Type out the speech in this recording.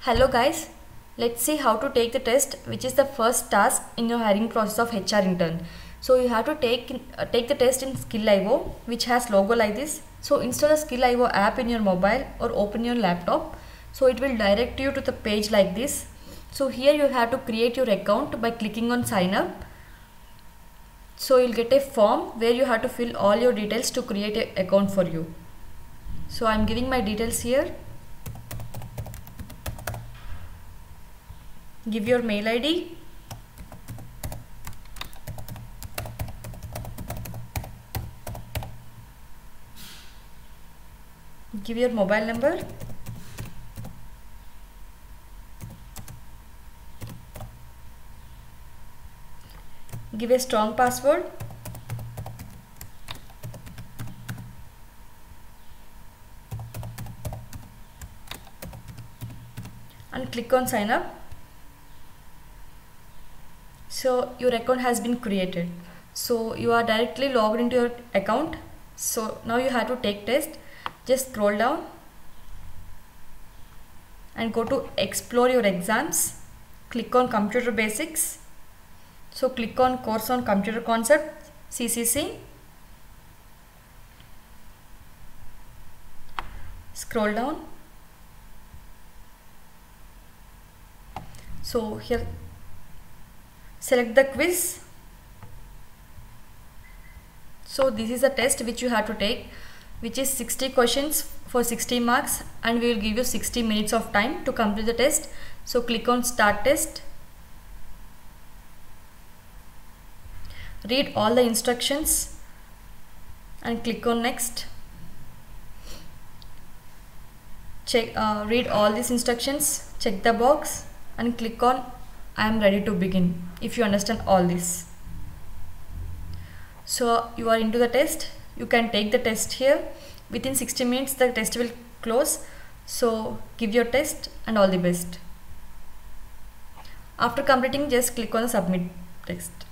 Hello guys, let's see how to take the test, which is the first task in your hiring process of HR intern. So you have to take the test in Skill.io, which has logo like this. So install the Skill.io app in your mobile or open your laptop. So it will direct you to the page like this. So here you have to create your account by clicking on sign up. So you'll get a form where you have to fill all your details to create an account for you. So I'm giving my details here. Give your mail ID, give your mobile number, give a strong password, and click on sign up. So your account has been created. So you are directly logged into your account. So now you have to take test. Just scroll down and go to explore your exams. Click on computer basics. So click on course on computer concept, CCC. Scroll down. So here select the quiz. So this is a test which you have to take, which is 60 questions for 60 marks, and we will give you 60 minutes of time to complete the test. So click on start test. Read all the instructions and click on next. Read all these instructions, check the box and click on I am ready to begin if you understand all this. So you are into the test. You can take the test here. Within 60 minutes the test will close. So give your test and all the best. After completing, just click on the submit text.